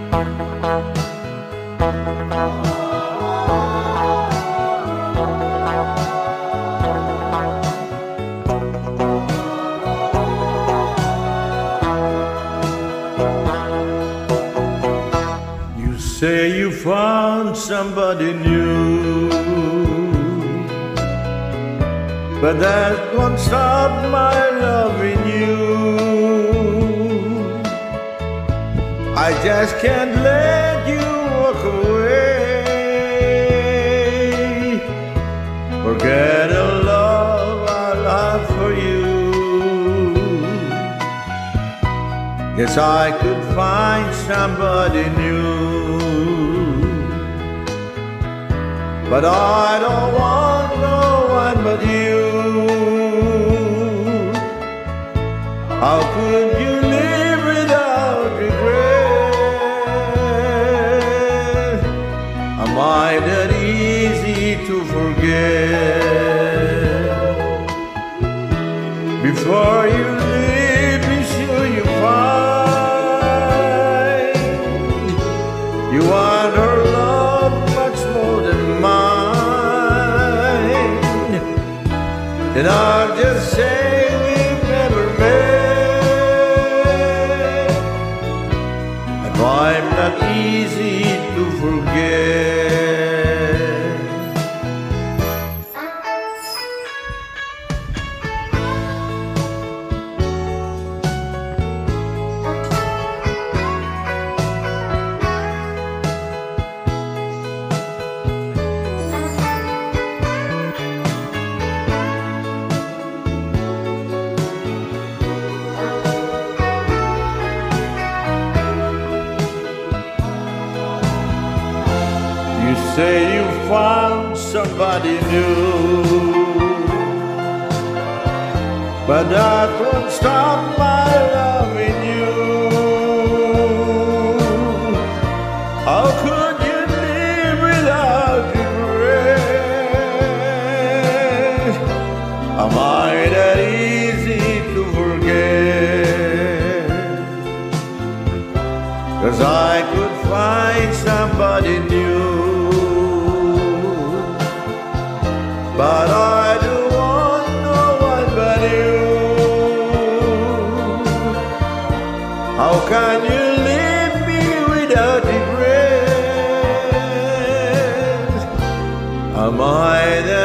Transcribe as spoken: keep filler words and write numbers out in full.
You say you found somebody new, but that won't stop my loving you. I just can't let you walk away. Forget the love I have for you. Guess I could find somebody new, but I don't want no one but you. How could you live without regret? Am I that easy to forget? Before you leave, be sure you find you want her love much more than mine. And I'll just say we've never met, and I'm not easy to forget. You say you found somebody new, but that won't stop my loving you. How could you live without regret? Am I that easy to forget? 'Cause I could find somebody new, but I don't want no one but you. How can you leave me without regret? Am I the